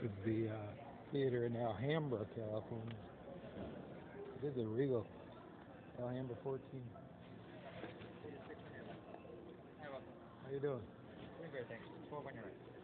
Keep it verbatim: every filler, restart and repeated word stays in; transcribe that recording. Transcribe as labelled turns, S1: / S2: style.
S1: is the uh, theater in Alhambra, California. It is a Regal. Alhambra fourteen. How you doing?
S2: Doing great, thanks. Twelve on your right.